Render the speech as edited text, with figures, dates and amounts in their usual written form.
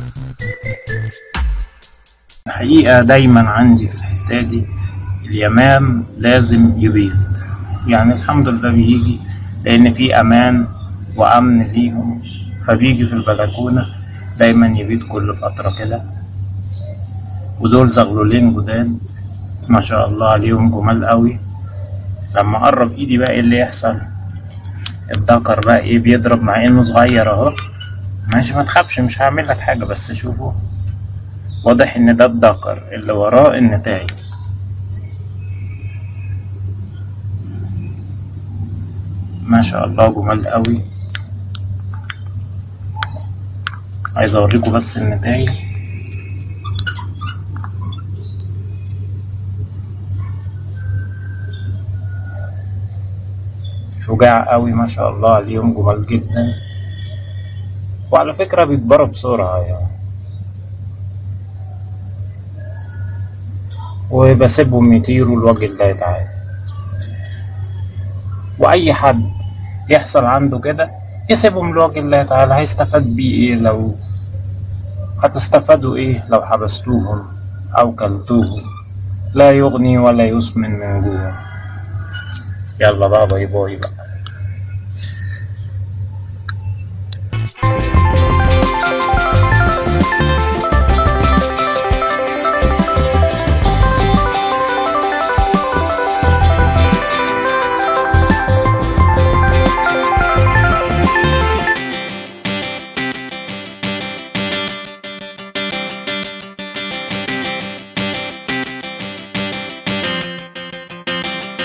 الحقيقة دايما عندي في الحتة دي اليمام لازم يبيض، يعني الحمد لله بيجي لأن في أمان وأمن ليهم، فبيجي في البلكونة دايما يبيض كل فترة كده. ودول زغلولين جداد ما شاء الله عليهم، جمال قوي. لما اقرب ايدي بقى ايه اللي يحصل؟ الذكر بقى ايه بيضرب مع انه صغير اهو. ماشي ما تخافش مش هعمل لك حاجه، بس شوفوا واضح ان ده الذكر اللي وراه النتايج. ما شاء الله جمال قوي. عايز اوريكم بس النتايج. شجاع قوي ما شاء الله عليهم، جمال جدا. وعلى فكرة بيكبروا بسرعة يعني، وبسيبهم يطيروا لوجه الله تعالى. واي حد يحصل عنده كده يسيبهم لوجه الله تعالى، هيستفاد بيه ايه؟ لو هتستفادوا ايه لو حبستوهم او كلتوهم؟ لا يغني ولا يسمن من جوع. يلا بقى باي باي بقى.